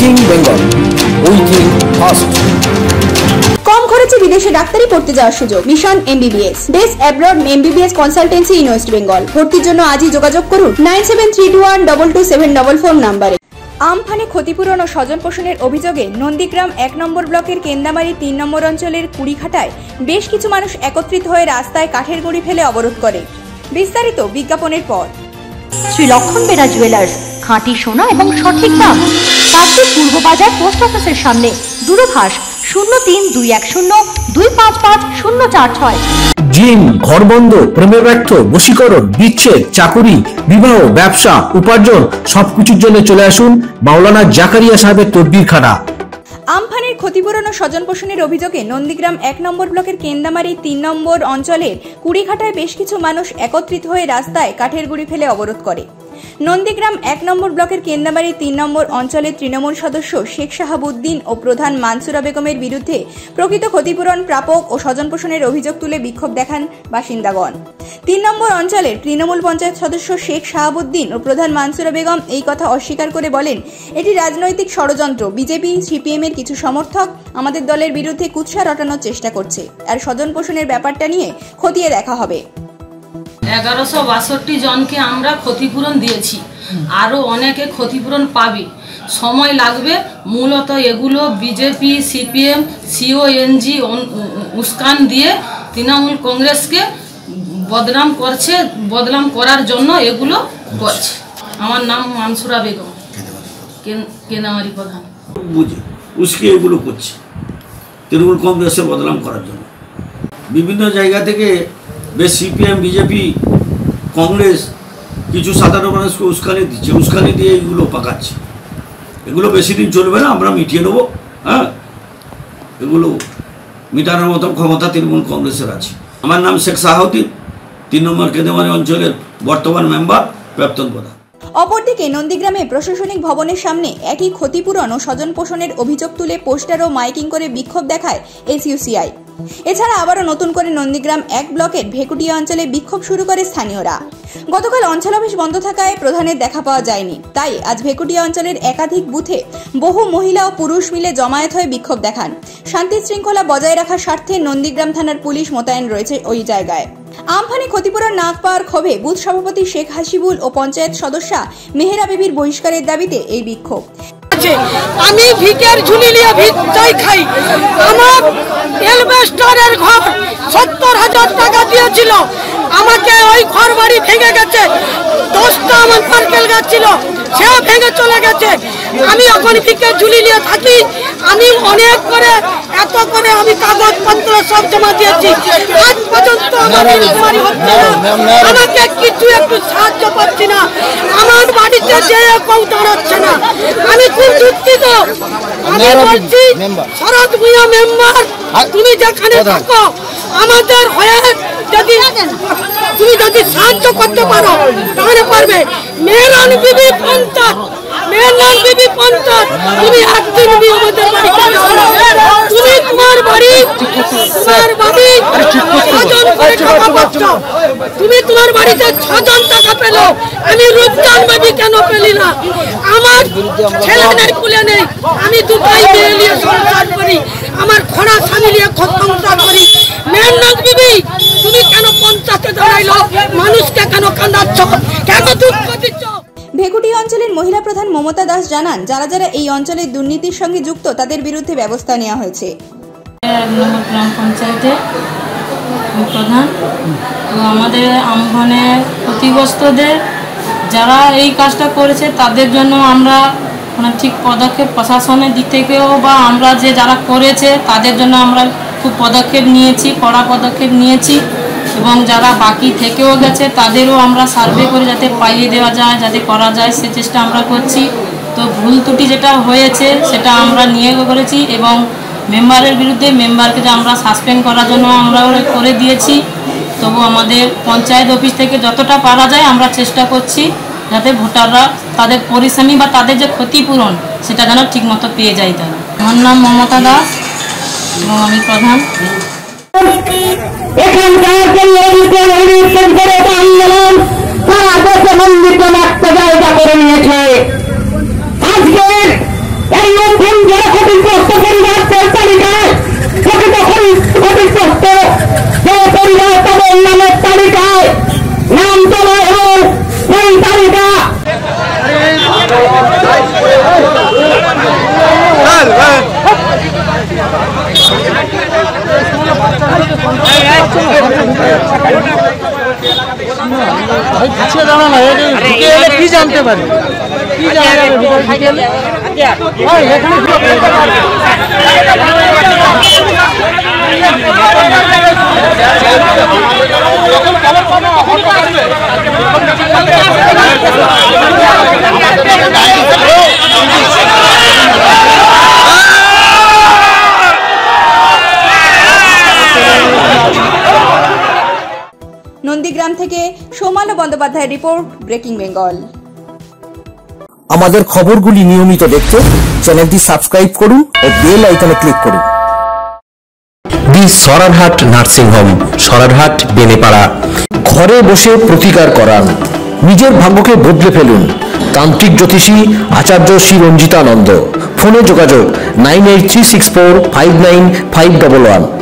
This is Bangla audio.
উইথিং বেঙ্গল, উইথিং ফার্স্ট। কম খরচে বিদেশে ডাক্তারি পড়তে যাওয়ার সুযোগ। Mission MBBS, best abroad MBBS consultancy in West Bengal. ভর্তির জন্য আজই যোগাযোগ করুন 9732122744 নম্বরে। আমফানে ক্ষতিপূরণ ও স্বজন পোষণের অভিযোগে নন্দীগ্রাম 1 নম্বর ব্লকের কেন্দামারি 3 নম্বর অঞ্চলের কুড়িঘাটায় বেশ কিছু মানুষ একত্রিত হয়ে রাস্তায় কাঠের গুঁড়ি ফেলে অবরোধ করে। বিস্তারিত বিজ্ঞাপনের পর। শ্রী লক্ষণ বেরা জুয়েলার্স, খাঁটি সোনা এবং সঠিক দাম। কাকদ্বীপ পূর্ব বাজার পোস্ট অফিসের সামনে। দূরভাষ 032102555046। জিম, ঘরবন্ধ, প্রেমে ব্যর্থ, বশীকরণ, বিচ্ছেদ, চাকুরি, বিবাহ, ব্যবসা, উপার্জন সবকিছুর জন্য চলে আসুন মাওলানা জাকারিয়া সাহেবের তদবিরখানা। আমফানের ক্ষতিপূরণ ও স্বজন পোষণের অভিযোগে নন্দীগ্রাম 1 নম্বর ব্লকের কেন্দামারি 3 নম্বর অঞ্চলের কুড়িঘাটায় বেশ কিছু মানুষ একত্রিত হয়ে রাস্তায় কাঠের গুঁড়ি ফেলে অবরোধ করে। নন্দীগ্রাম 1 নম্বর ব্লকের কেন্দামারি 3 নম্বর অঞ্চলের তৃণমূল সদস্য শেখ শাহাবুদ্দিন ও প্রধান মানসুরা বেগমের বিরুদ্ধে প্রকৃত ক্ষতিপূরণ প্রাপক ও স্বজন পোষণের অভিযোগ তুলে বিক্ষোভ দেখান বাসিন্দাগণ। 3 নম্বর অঞ্চলের তৃণমূল পঞ্চায়েত সদস্য শেখ শাহাবুদ্দিন ও প্রধান মানসুরা বেগম এই কথা অস্বীকার করে বলেন, এটি রাজনৈতিক ষড়যন্ত্র। বিজেপি সিপিএম এর কিছু সমর্থক আমাদের দলের বিরুদ্ধে কুৎসা রটানোর চেষ্টা করছে, আর স্বজন পোষণের ব্যাপারটা নিয়ে খতিয়ে দেখা হবে। 1162 জনকে আমরা ক্ষতিপূরণ দিয়েছি, আরও অনেকে ক্ষতিপূরণ পাবে, সময় লাগবে। মূলত এগুলো বিজেপি সিপিএম সিওএনজি উস্কান দিয়ে তৃণমূল কংগ্রেসকে বদনাম করছে, বদনাম করার জন্য এগুলো করছে। আমার নাম মানসুরা বেগম, কেন্দামারি প্রধান। বুঝে উস্কে এগুলো করছে তৃণমূল কংগ্রেসের বদনাম করার জন্য। বিভিন্ন জায়গা থেকে বেশ সিপিএম বিজেপি কংগ্রেস কিছু সাধারণ মানুষকে উস্কানি দিচ্ছে, উস্কানি দিয়ে এইগুলো পাকাচ্ছে। এগুলো বেশি দিন চলবে না, আমরা মিটিয়ে নেবো। হ্যাঁ, এগুলো মিটানোর মতো ক্ষমতা তৃণমূল কংগ্রেসের আছে। আমার নাম শেখ শাহাবুদ্দিন, 3 নম্বর কেন্দামারি অঞ্চলের বর্তমান মেম্বার, প্রাক্তন প্রধান। অপরদিকে নন্দীগ্রামে প্রশাসনিক ভবনের সামনে একই ক্ষতিপূরণ ও স্বজন পোষণের অভিযোগ তুলে পোস্টার ও মাইকিং করে বিক্ষোভ দেখায় এসইউসিআই। এছাড়া আবারও নতুন করে নন্দীগ্রাম 1 ব্লকের ভেকুটিয়া অঞ্চলে বিক্ষোভ শুরু করে স্থানীয়রা। গতকাল অঞ্চল অফিস বন্ধ থাকায় প্রধানের দেখা পাওয়া যায়নি, তাই আজ ভেকুটিয়া অঞ্চলের একাধিক বুথে বহু মহিলা ও পুরুষ মিলে জমায়েত হয়ে বিক্ষোভ দেখান। শান্তি শৃঙ্খলা বজায় রাখার স্বার্থে নন্দীগ্রাম থানার পুলিশ মোতায়েন রয়েছে ওই জায়গায়। আমফানে ক্ষতিপূরণ না পাওয়ার ক্ষোভে বুথ সভাপতি শেখ হাসিবুল ও পঞ্চায়েত সদস্যা মেহেরা বিবির বহিষ্কারের দাবিতে এই বিক্ষোভ। আমি ভিকের ঝুলি নিয়ে ভিক চাই খাই। আমার এলবেস্টারের ঘর 70,000 টাকা দিয়েছিল, আমাকে ওই ঘর বাড়ি ভেঙে গেছে। 10টা আমার নারকেল গাছ ছিল, সেও ভেঙে চলে গেছে। আমি এখন ভিকের ঝুলি নিয়ে থাকি। আমি অনেক করে এত করে আমি কাগজপত্র সব জমা দিয়েছি, আজ পর্যন্ত আমার বাড়ি হচ্ছে না। আমাকে কিছু একটু সাহায্য পাচ্ছি না, আমার বাড়িতে যে কেউ দাঁড়াচ্ছে না। আমি খুব দুঃখিত। আমি বলছি শরৎ ভূঁইয়া মেম্বার, তুমি যেখানে থাকো আমাদের হয়ে তুমি যদি সাহায্য করতে পারো তাহলে পারবে। মেহরান বিবি পঞ্চায়েত, মেহরান বিবি পঞ্চায়েত, তুমি একদিন আমাদের বাড়িতে তুমি তোমার বাড়ি ছজন করে টাকা পাচ্ছ। তুমি তোমার বাড়িতে 6 জন টাকা পেল, আমি রূপচান বাবি কেন পেলি না? আমার ছেলে নেই, কুলে নেই, আমি 2টাই মেয়ে নিয়ে সংসার করি, আমার খরা স্বামী নিয়ে সংসার করি। মেহরান বিবি, তুমি কেন পঞ্চায়েতে দাঁড়াইলো? মানুষকে কেন কান্দাচ্ছ, কেন দুঃখ দিচ্ছ? ভেকুটিয়া অঞ্চলের মহিলা প্রধান মমতা দাস জানান, যারা যারা এই অঞ্চলের দুর্নীতির সঙ্গে যুক্ত তাদের বিরুদ্ধে ব্যবস্থা নেওয়া হয়েছে। গ্রাম পঞ্চায়েতে প্রধান, তো আমাদের আমফানে ক্ষতিগ্রস্তদের যারা এই কাজটা করেছে তাদের জন্য আমরা ঠিক পদক্ষেপ প্রশাসনের দিক থেকেও বা আমরা যে যারা করেছে তাদের জন্য আমরা খুব পদক্ষেপ নিয়েছি, কড়া পদক্ষেপ নিয়েছি। এবং যারা বাকি থেকেও গেছে তাদেরও আমরা সার্ভে করে যাতে পাইয়ে দেওয়া যায়, যাতে করা যায় সে চেষ্টা আমরা করছি। তো ভুল ত্রুটি যেটা হয়েছে সেটা আমরা নিয়ে করেছি এবং মেম্বারের বিরুদ্ধে মেম্বারকে যে আমরা সাসপেন্ড করার জন্য আমরা করে দিয়েছি। তবু আমাদের পঞ্চায়েত অফিস থেকে যতটা পারা যায় আমরা চেষ্টা করছি যাতে ভোটাররা তাদের পরিশ্রমী বা তাদের যে ক্ষতিপূরণ সেটা যেন ঠিকমতো পেয়ে যায় তারা। আমার নাম মমতা দাস এবং আমি প্রধান। আন্দোলন সারা দেশে মন্ডিত একটা জায়গা করে নিয়েছে। আজকের এই নন্দীগ্রাম থেকে সোমালো বন্দ্যোপাধ্যায়ের রিপোর্ট, ব্রেকিং বেঙ্গল। আমাদের খবরগুলি নিয়মিত দেখতে চ্যানেলটি সাবস্ক্রাইব করুন ও বেল আইকনে ক্লিক করুন। The Sararhat nursing home, Sararhat, Benepara. ঘরে বসে প্রতিকার করান, নিজের ভাগ্যকে বদলে ফেলুন। তান্ত্রিক জ্যোতিষী আচার্য শ্রী রঞ্জিতানন্দ। ফোনে যোগাযোগ 9836459511।